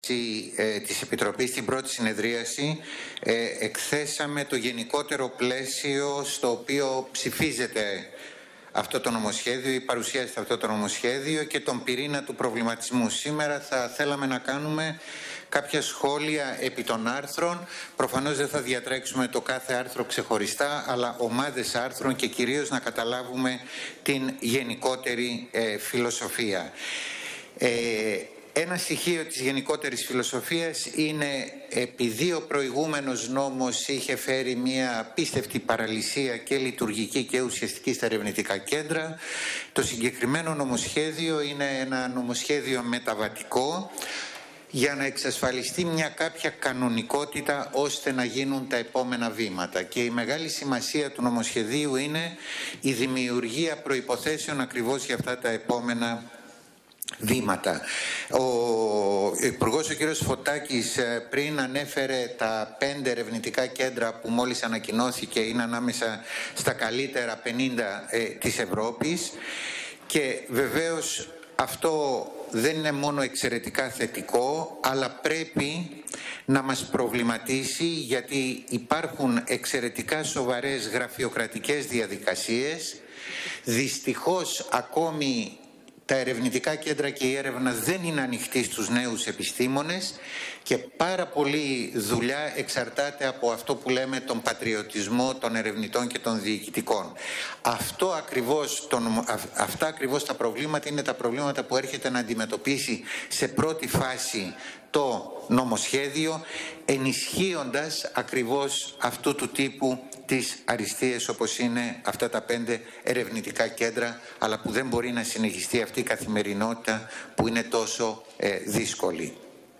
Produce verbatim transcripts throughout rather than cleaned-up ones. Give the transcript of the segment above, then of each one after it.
της Επιτροπής στην πρώτη συνεδρίαση ε, εκθέσαμε το γενικότερο πλαίσιο στο οποίο ψηφίζεται αυτό το νομοσχέδιο ή παρουσιάζεται αυτό το νομοσχέδιο και τον πυρήνα του προβληματισμού. Σήμερα θα θέλαμε να κάνουμε κάποια σχόλια επί των άρθρων. Προφανώς δεν θα διατρέξουμε το κάθε άρθρο ξεχωριστά, αλλά ομάδες άρθρων και κυρίως να καταλάβουμε την γενικότερη ε, φιλοσοφία. Ε, Ένα στοιχείο της γενικότερης φιλοσοφίας είναι, επειδή ο προηγούμενος νόμος είχε φέρει μια απίστευτη παραλυσία και λειτουργική και ουσιαστική στα ερευνητικά κέντρα, το συγκεκριμένο νομοσχέδιο είναι ένα νομοσχέδιο μεταβατικό για να εξασφαλιστεί μια κάποια κανονικότητα ώστε να γίνουν τα επόμενα βήματα. Και η μεγάλη σημασία του νομοσχεδίου είναι η δημιουργία προϋποθέσεων ακριβώς για αυτά τα επόμενα βήματα. Ο Υπουργός, ο κ. Φωτάκης, πριν ανέφερε τα πέντε ερευνητικά κέντρα που μόλις ανακοινώθηκε είναι ανάμεσα στα καλύτερα πενήντα ε, της Ευρώπης, και βεβαίως αυτό δεν είναι μόνο εξαιρετικά θετικό, αλλά πρέπει να μας προβληματίσει, γιατί υπάρχουν εξαιρετικά σοβαρές γραφειοκρατικές διαδικασίες. Δυστυχώς ακόμη τα ερευνητικά κέντρα και η έρευνα δεν είναι ανοιχτή στους νέους επιστήμονες και πάρα πολλή δουλειά εξαρτάται από αυτό που λέμε τον πατριωτισμό των ερευνητών και των διοικητικών. Αυτό ακριβώς, τον, αυτά ακριβώς τα προβλήματα είναι τα προβλήματα που έρχεται να αντιμετωπίσει σε πρώτη φάση το νομοσχέδιο, ενισχύοντας ακριβώς αυτού του τύπου τις αριστείες όπως είναι αυτά τα πέντε ερευνητικά κέντρα, αλλά που δεν μπορεί να συνεχιστεί αυτή η καθημερινότητα που είναι τόσο ε, δύσκολη.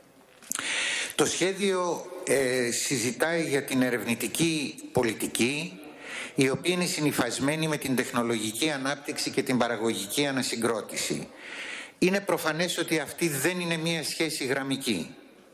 Το σχέδιο ε, συζητάει για την ερευνητική πολιτική, η οποία είναι συνυφασμένη με την τεχνολογική ανάπτυξη και την παραγωγική ανασυγκρότηση. Είναι προφανές ότι αυτή δεν είναι μία σχέση γραμμική.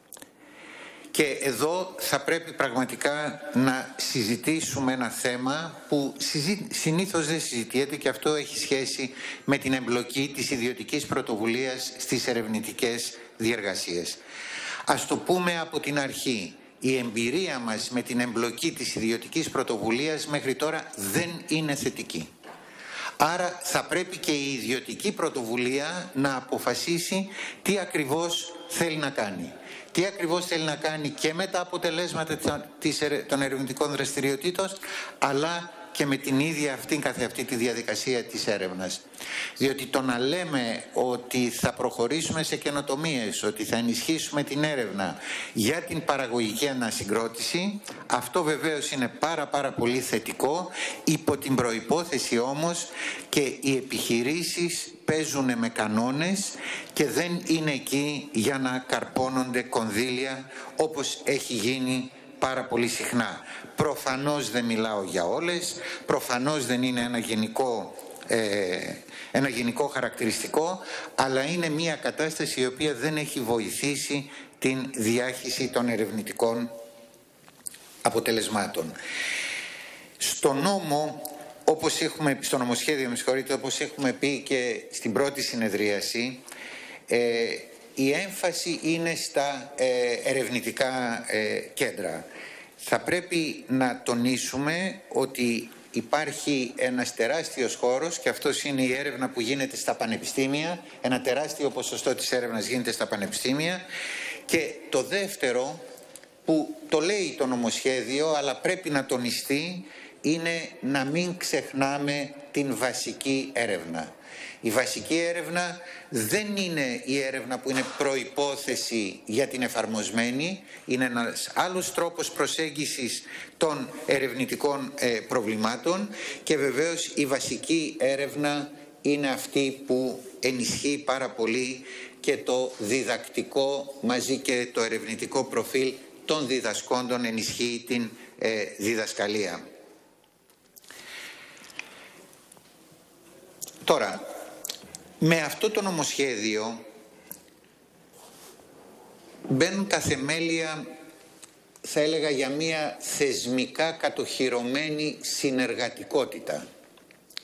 Και εδώ θα πρέπει πραγματικά να συζητήσουμε ένα θέμα που συνήθως δεν συζητιέται, και αυτό έχει σχέση με την εμπλοκή της ιδιωτικής πρωτοβουλίας στις ερευνητικές διεργασίες. Ας το πούμε από την αρχή. Η εμπειρία μας με την εμπλοκή της ιδιωτικής πρωτοβουλίας μέχρι τώρα δεν είναι θετική. Άρα θα πρέπει και η ιδιωτική πρωτοβουλία να αποφασίσει τι ακριβώς θέλει να κάνει. Τι ακριβώς θέλει να κάνει και με τα αποτελέσματα των ερευνητικών δραστηριοτήτων, αλλά και με την ίδια αυτή καθε αυτή τη διαδικασία της έρευνας. Διότι το να λέμε ότι θα προχωρήσουμε σε καινοτομίες, ότι θα ενισχύσουμε την έρευνα για την παραγωγική ανασυγκρότηση, αυτό βεβαίως είναι πάρα πάρα πολύ θετικό, υπό την προϋπόθεση όμως και οι επιχειρήσεις παίζουν με κανόνες και δεν είναι εκεί για να καρπώνονται κονδύλια όπως έχει γίνει πάρα πολύ συχνά. Προφανώς δεν μιλάω για όλες, προφανώς δεν είναι ένα γενικό, ε, ένα γενικό χαρακτηριστικό, αλλά είναι μια κατάσταση η οποία δεν έχει βοηθήσει την διάχυση των ερευνητικών αποτελεσμάτων. Στο νόμο, όπως έχουμε, στο νομοσχέδιο, με συγχωρείτε, όπως έχουμε πει και στην πρώτη συνεδρίαση, ε, η έμφαση είναι στα ε, ερευνητικά ε, κέντρα. Θα πρέπει να τονίσουμε ότι υπάρχει ένας τεράστιος χώρος, και αυτός είναι η έρευνα που γίνεται στα πανεπιστήμια. Ένα τεράστιο ποσοστό της έρευνας γίνεται στα πανεπιστήμια. Και το δεύτερο, που το λέει το νομοσχέδιο, αλλά πρέπει να τονιστεί, είναι να μην ξεχνάμε την βασική έρευνα. Η βασική έρευνα δεν είναι η έρευνα που είναι προϋπόθεση για την εφαρμοσμένη, είναι ένας άλλος τρόπος προσέγγισης των ερευνητικών ε, προβλημάτων, και βεβαίως η βασική έρευνα είναι αυτή που ενισχύει πάρα πολύ και το διδακτικό μαζί και το ερευνητικό προφίλ των διδασκόντων, ενισχύει την ε, διδασκαλία. Τώρα, με αυτό το νομοσχέδιο μπαίνουν τα θεμέλια, θα έλεγα, για μια θεσμικά κατοχυρωμένη συνεργατικότητα.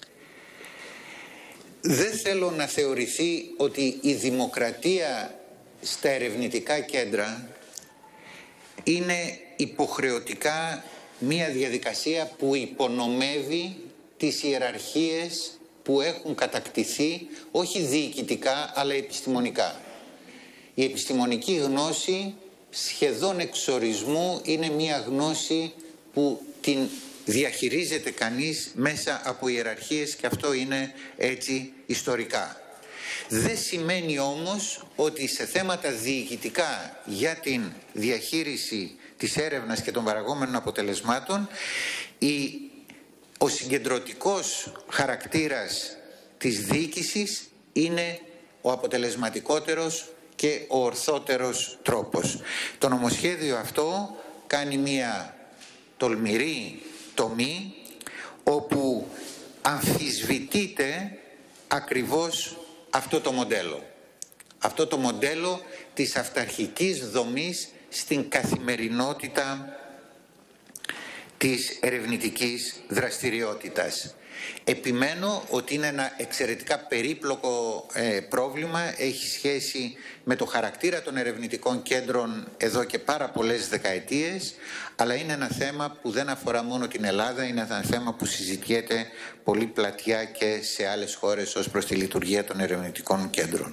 Δεν θέλω να θεωρηθεί ότι η δημοκρατία στα ερευνητικά κέντρα είναι υποχρεωτικά μία διαδικασία που υπονομεύει τις ιεραρχίες που έχουν κατακτηθεί όχι διοικητικά αλλά επιστημονικά. Η επιστημονική γνώση σχεδόν εξορισμού είναι μία γνώση που την διαχειρίζεται κανείς μέσα από ιεραρχίες και αυτό είναι έτσι ιστορικά. Δεν σημαίνει όμως ότι σε θέματα διοικητικά για την διαχείριση της έρευνας και των παραγόμενων αποτελεσμάτων η, ο συγκεντρωτικός χαρακτήρας της διοίκησης είναι ο αποτελεσματικότερος και ο ορθότερος τρόπος. Το νομοσχέδιο αυτό κάνει μία τολμηρή τομή όπου αμφισβητείται ακριβώς αυτό το μοντέλο. Αυτό το μοντέλο της αυταρχικής δομής στην καθημερινότητα της ερευνητικής δραστηριότητας. Επιμένω ότι είναι ένα εξαιρετικά περίπλοκο ε, πρόβλημα, έχει σχέση με το χαρακτήρα των ερευνητικών κέντρων εδώ και πάρα πολλές δεκαετίες, αλλά είναι ένα θέμα που δεν αφορά μόνο την Ελλάδα, είναι ένα θέμα που συζητιέται πολύ πλατιά και σε άλλες χώρες ως προς τη λειτουργία των ερευνητικών κέντρων.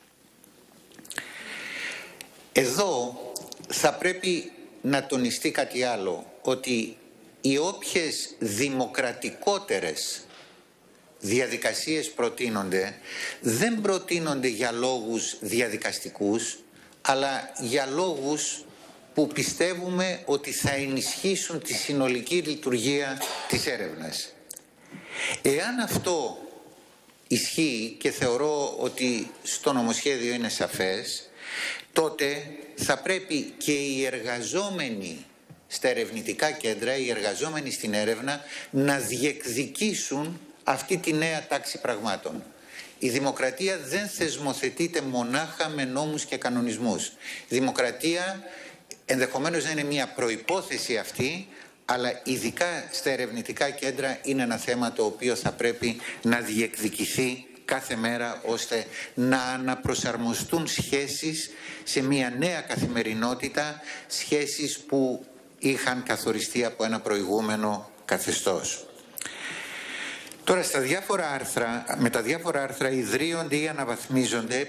Εδώ θα πρέπει να τονιστεί κάτι άλλο, ότι οι όποιες δημοκρατικότερες διαδικασίες προτείνονται, δεν προτείνονται για λόγους διαδικαστικούς, αλλά για λόγους που πιστεύουμε ότι θα ενισχύσουν τη συνολική λειτουργία της έρευνας. Εάν αυτό ισχύει και θεωρώ ότι στο νομοσχέδιο είναι σαφές, τότε θα πρέπει και οι εργαζόμενοι στα ερευνητικά κέντρα, οι εργαζόμενοι στην έρευνα, να διεκδικήσουν αυτή τη νέα τάξη πραγμάτων. Η δημοκρατία δεν θεσμοθετείται μονάχα με νόμους και κανονισμούς. Η δημοκρατία ενδεχομένως να είναι μια προϋπόθεση αυτή, αλλά ειδικά στα ερευνητικά κέντρα είναι ένα θέμα το οποίο θα πρέπει να διεκδικηθεί κάθε μέρα ώστε να αναπροσαρμοστούν σχέσεις σε μια νέα καθημερινότητα, σχέσεις που είχαν καθοριστεί από ένα προηγούμενο καθεστώς. Τώρα στα διάφορα άρθρα, με τα διάφορα άρθρα ιδρύονται ή αναβαθμίζονται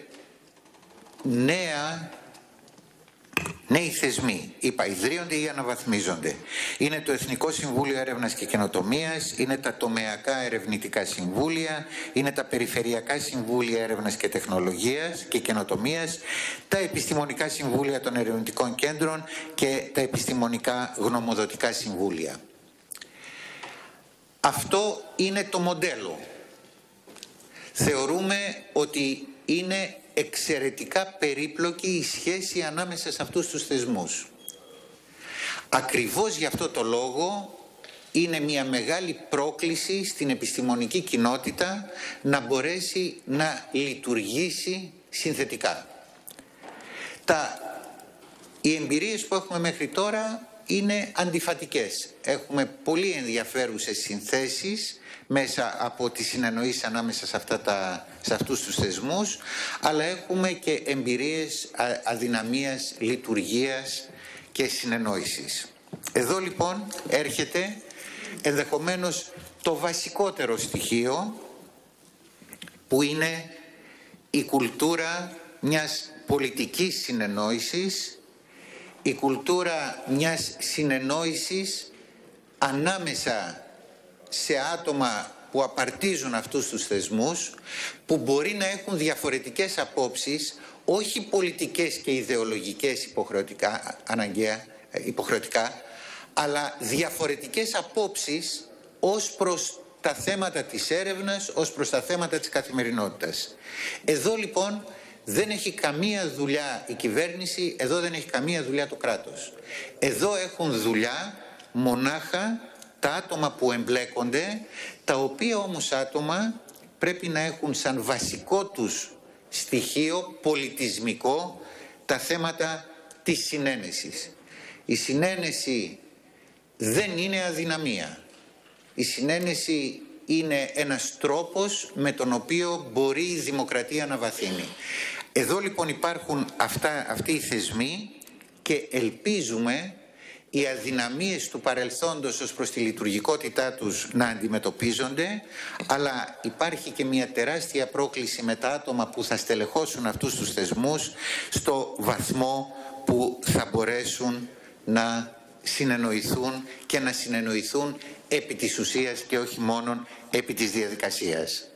νέα, νέοι θεσμοί. Είπα, ιδρύονται ή αναβαθμίζονται. Είναι το Εθνικό Συμβούλιο Έρευνας και Καινοτομίας, είναι τα τομεακά ερευνητικά συμβούλια, είναι τα Περιφερειακά Συμβούλια Έρευνας και Τεχνολογίας και Καινοτομίας, τα Επιστημονικά Συμβούλια των Ερευνητικών Κέντρων και τα Επιστημονικά Γνωμοδοτικά Συμβούλια. Αυτό είναι το μοντέλο. Θεωρούμε ότι είναι εξαιρετικά περίπλοκη η σχέση ανάμεσα σε αυτούς τους θεσμούς. Ακριβώς γι' αυτό το λόγο είναι μια μεγάλη πρόκληση στην επιστημονική κοινότητα να μπορέσει να λειτουργήσει συνθετικά. Τα, οι εμπειρίες που έχουμε μέχρι τώρα είναι αντιφατικές. Έχουμε πολύ ενδιαφέρουσες συνθέσεις μέσα από τις συνεννοήσεις ανάμεσα σε, αυτά τα, σε αυτούς τους θεσμούς, αλλά έχουμε και εμπειρίες αδυναμίας, λειτουργίας και συνεννόησης. Εδώ λοιπόν έρχεται ενδεχομένως το βασικότερο στοιχείο που είναι η κουλτούρα μιας πολιτικής συνεννόησης, η κουλτούρα μιας συνεννόησης ανάμεσα σε άτομα που απαρτίζουν αυτούς τους θεσμούς, που μπορεί να έχουν διαφορετικές απόψεις, όχι πολιτικές και ιδεολογικές υποχρεωτικά, αναγκαία, υποχρεωτικά, αλλά διαφορετικές απόψεις ως προς τα θέματα της έρευνας, ως προς τα θέματα της καθημερινότητας. Εδώ λοιπόν δεν έχει καμία δουλειά η κυβέρνηση, εδώ δεν έχει καμία δουλειά το κράτος. Εδώ έχουν δουλειά μονάχα τα άτομα που εμπλέκονται, τα οποία όμως άτομα πρέπει να έχουν σαν βασικό τους στοιχείο πολιτισμικό τα θέματα της συνένεσης. Η συνένεση δεν είναι αδυναμία. Η συνένεση είναι ένας τρόπος με τον οποίο μπορεί η δημοκρατία να βαθύνει. Εδώ λοιπόν υπάρχουν αυτά, αυτοί οι θεσμοί και ελπίζουμε οι αδυναμίες του παρελθόντος ως προς τη λειτουργικότητά τους να αντιμετωπίζονται, αλλά υπάρχει και μια τεράστια πρόκληση με τα άτομα που θα στελεχώσουν αυτούς τους θεσμούς στο βαθμό που θα μπορέσουν να συνεννοηθούν και να συνεννοηθούν επί της ουσίας και όχι μόνο επί της διαδικασίας.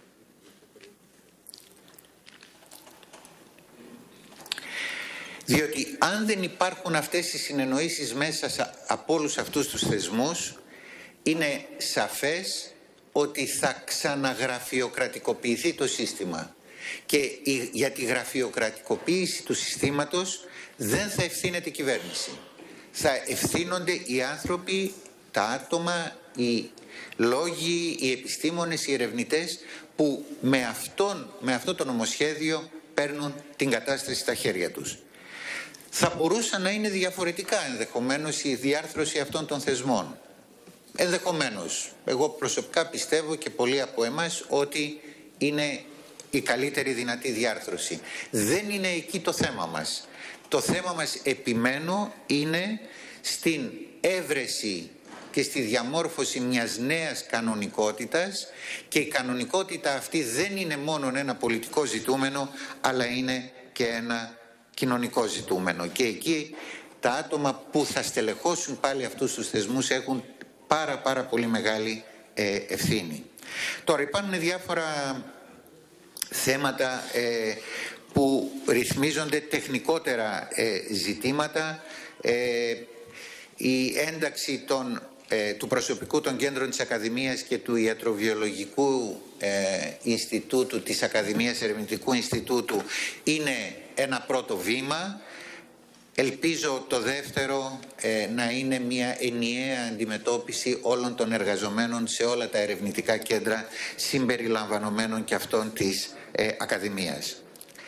Διότι αν δεν υπάρχουν αυτές οι συνεννοήσεις μέσα από όλους αυτούς τους θεσμούς, είναι σαφές ότι θα ξαναγραφειοκρατικοποιηθεί το σύστημα. Και για τη γραφειοκρατικοποίηση του συστήματος δεν θα ευθύνεται η κυβέρνηση. Θα ευθύνονται οι άνθρωποι, τα άτομα, οι λόγοι, οι επιστήμονες, οι ερευνητές που με, αυτόν, με αυτό το νομοσχέδιο παίρνουν την κατάσταση στα χέρια τους. Θα μπορούσαν να είναι διαφορετικά ενδεχομένως η διάρθρωση αυτών των θεσμών. Ενδεχομένως. Εγώ προσωπικά πιστεύω και πολλοί από εμάς ότι είναι η καλύτερη δυνατή διάρθρωση. Δεν είναι εκεί το θέμα μας. Το θέμα μας, επιμένω, είναι στην έβρεση και στη διαμόρφωση μιας νέας κανονικότητας, και η κανονικότητα αυτή δεν είναι μόνο ένα πολιτικό ζητούμενο, αλλά είναι και ένα κοινωνικό ζητούμενο. Και εκεί τα άτομα που θα στελεχώσουν πάλι αυτούς τους θεσμούς έχουν πάρα πάρα πολύ μεγάλη ε, ευθύνη. Τώρα υπάρχουν διάφορα θέματα ε, που ρυθμίζονται τεχνικότερα ε, ζητήματα. Ε, η ένταξη των, ε, του προσωπικού των κέντρων της Ακαδημίας και του Ιατροβιολογικού ε, Ινστιτούτου, της Ακαδημίας Ερευνητικού Ινστιτούτου, είναι ένα πρώτο βήμα. Ελπίζω το δεύτερο ε, να είναι μια ενιαία αντιμετώπιση όλων των εργαζομένων σε όλα τα ερευνητικά κέντρα, συμπεριλαμβανομένων και αυτών της ε, Ακαδημίας.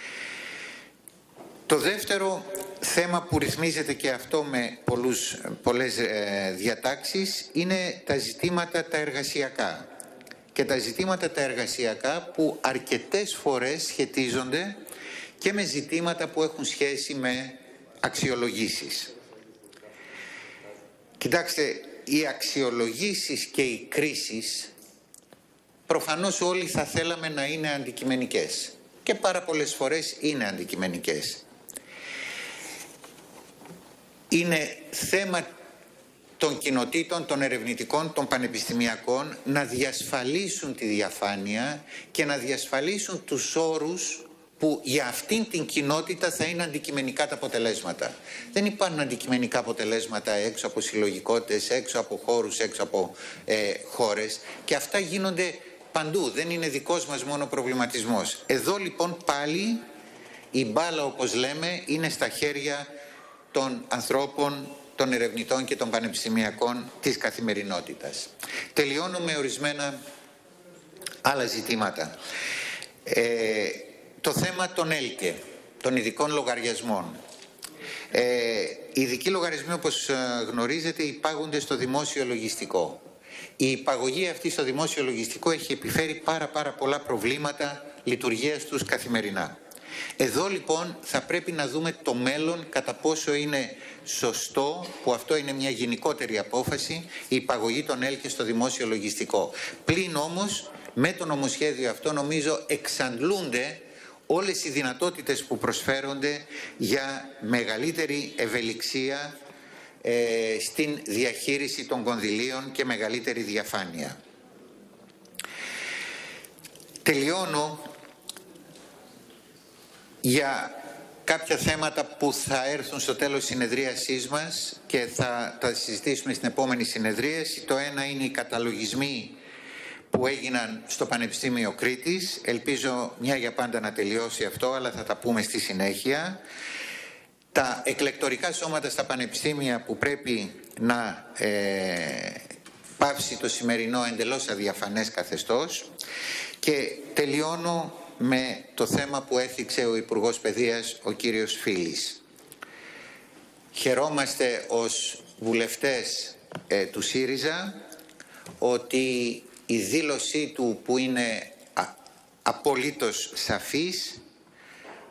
Το δεύτερο θέμα που ρυθμίζεται και αυτό με πολλούς, πολλές ε, διατάξεις είναι τα ζητήματα τα εργασιακά. Και τα ζητήματα τα εργασιακά που αρκετές φορές σχετίζονται και με ζητήματα που έχουν σχέση με αξιολογήσεις. Κοιτάξτε, οι αξιολογήσεις και οι κρίσεις προφανώς όλοι θα θέλαμε να είναι αντικειμενικές και πάρα πολλές φορές είναι αντικειμενικές. Είναι θέμα των κοινοτήτων, των ερευνητικών, των πανεπιστημιακών να διασφαλίσουν τη διαφάνεια και να διασφαλίσουν τους όρους που για αυτήν την κοινότητα θα είναι αντικειμενικά τα αποτελέσματα. Δεν υπάρχουν αντικειμενικά αποτελέσματα έξω από συλλογικότητες, έξω από χώρους, έξω από ε, χώρες, και αυτά γίνονται παντού. Δεν είναι δικός μας μόνο προβληματισμός. Εδώ λοιπόν πάλι η μπάλα, όπως λέμε, είναι στα χέρια των ανθρώπων, των ερευνητών και των πανεπιστημιακών της καθημερινότητας. Τελειώνω με ορισμένα άλλα ζητήματα. Ε, το θέμα των ΕΛΚΕ, των ειδικών λογαριασμών. Ε, οι ειδικοί λογαριασμοί, όπως γνωρίζετε, υπάγονται στο δημόσιο λογιστικό. Η υπαγωγή αυτή στο δημόσιο λογιστικό έχει επιφέρει πάρα πάρα πολλά προβλήματα λειτουργίας τους καθημερινά. Εδώ λοιπόν θα πρέπει να δούμε το μέλλον, κατά πόσο είναι σωστό, που αυτό είναι μια γενικότερη απόφαση, η υπαγωγή των ΕΛΚΕ στο δημόσιο λογιστικό. Πλην όμως με το νομοσχέδιο αυτό νομίζω εξαντλούνται όλες οι δυνατότητες που προσφέρονται για μεγαλύτερη ευελιξία ε, στην διαχείριση των κονδυλίων και μεγαλύτερη διαφάνεια. Τελειώνω για κάποια θέματα που θα έρθουν στο τέλος της συνεδρίασής μας και θα τα συζητήσουμε στην επόμενη συνεδρίαση. Το ένα είναι οι καταλογισμοί που έγιναν στο Πανεπιστήμιο Κρήτης. Ελπίζω μια για πάντα να τελειώσει αυτό, αλλά θα τα πούμε στη συνέχεια. Τα εκλεκτορικά σώματα στα πανεπιστήμια που πρέπει να ε, πάυσει το σημερινό εντελώς αδιαφανές καθεστώς. Και τελειώνω με το θέμα που έθιξε ο Υπουργός Παιδείας, ο κύριος Φίλης. Χαιρόμαστε ως βουλευτές ε, του ΣΥΡΙΖΑ ότι η δήλωσή του, που είναι α, απολύτως σαφής,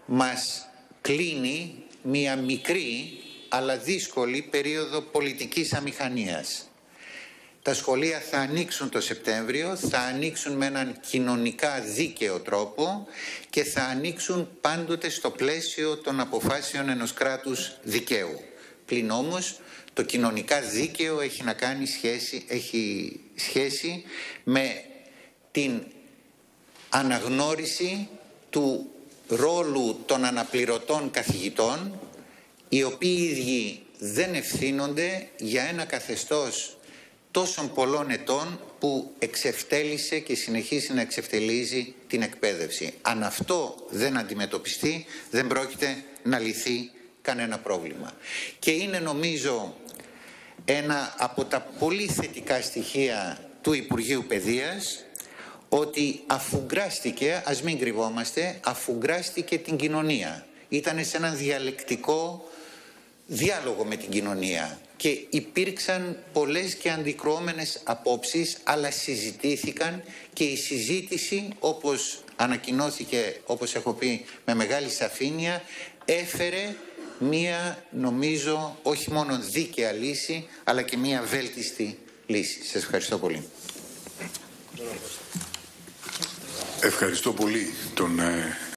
μας κλείνει μία μικρή αλλά δύσκολη περίοδο πολιτικής αμηχανίας. Τα σχολεία θα ανοίξουν το Σεπτέμβριο, θα ανοίξουν με έναν κοινωνικά δίκαιο τρόπο και θα ανοίξουν πάντοτε στο πλαίσιο των αποφάσεων ενός κράτους δικαίου. Πλην όμως το κοινωνικά δίκαιο έχει να κάνει σχέση, έχει σχέση με την αναγνώριση του ρόλου των αναπληρωτών καθηγητών, οι οποίοι ίδιοι δεν ευθύνονται για ένα καθεστώς τόσων πολλών ετών που εξευτέλισε και συνεχίζει να εξευτελίζει την εκπαίδευση. Αν αυτό δεν αντιμετωπιστεί, δεν πρόκειται να λυθεί κανένα πρόβλημα. Και είναι, νομίζω, ένα από τα πολύ θετικά στοιχεία του Υπουργείου Παιδείας, ότι αφουγκράστηκε, ας μην κρυβόμαστε, αφουγκράστηκε την κοινωνία. Ήταν σε έναν διαλεκτικό διάλογο με την κοινωνία και υπήρξαν πολλές και αντικρουόμενες απόψεις, αλλά συζητήθηκαν και η συζήτηση, όπως ανακοινώθηκε, όπως έχω πει με μεγάλη σαφήνεια, έφερε μία, νομίζω, όχι μόνο δίκαια λύση, αλλά και μία βέλτιστη λύση. Σας ευχαριστώ πολύ. Ευχαριστώ πολύ τον